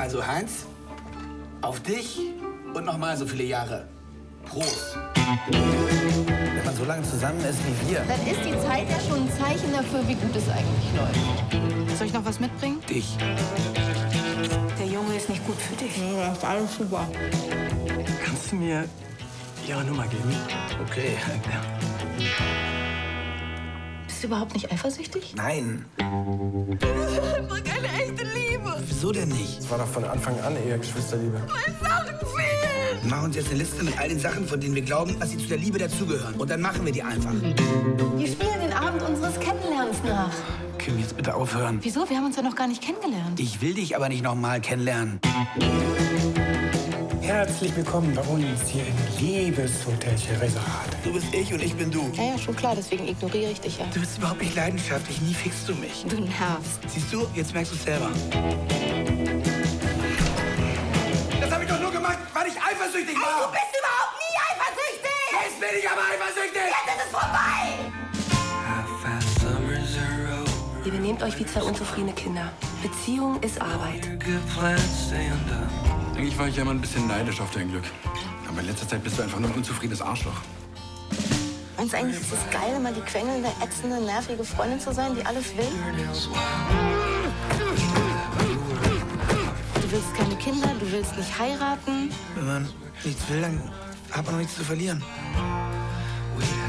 Also Heinz, auf dich und noch mal so viele Jahre. Prost. Wenn man so lange zusammen ist wie wir. Dann ist die Zeit ja schon ein Zeichen dafür, wie gut es eigentlich läuft. Soll ich noch was mitbringen? Dich. Der Junge ist nicht gut für dich. Ja, das ist alles super. Kannst du mir Ihre Nummer geben? Okay. Ja. Bist du überhaupt nicht eifersüchtig? Nein. Das ist einfach keine echte Liebe. Wieso denn nicht? Das war doch von Anfang an eher Geschwisterliebe. Weil Sachen fehlen. Wir machen uns jetzt eine Liste mit all den Sachen, von denen wir glauben, dass sie zu der Liebe dazugehören. Und dann machen wir die einfach. Wir spielen den Abend unseres Kennenlernens nach. Kim, jetzt bitte aufhören. Wieso? Wir haben uns ja noch gar nicht kennengelernt. Ich will dich aber nicht noch mal kennenlernen. Herzlich willkommen bei uns hier im Liebeshotel Scheherazade. Du bist ich und ich bin du. Ja, schon klar, deswegen ignoriere ich dich ja. Du bist überhaupt nicht leidenschaftlich, nie fickst du mich. Du nervst. Siehst du, jetzt merkst du es selber. Das habe ich doch nur gemacht, weil ich eifersüchtig war. Du bist überhaupt nie eifersüchtig! Jetzt bin ich aber eifersüchtig! Jetzt ist es vorbei! Ihr benehmt euch wie zwei unzufriedene Kinder. Beziehung ist Arbeit. Eigentlich war ich ja immer ein bisschen neidisch auf dein Glück. Aber in letzter Zeit bist du einfach nur ein unzufriedenes Arschloch. Meinst du eigentlich, ist es geil, immer die quengelnde, ätzende, nervige Freundin zu sein, die alles will? Du willst keine Kinder, du willst nicht heiraten. Wenn man nichts will, dann hat man noch nichts zu verlieren.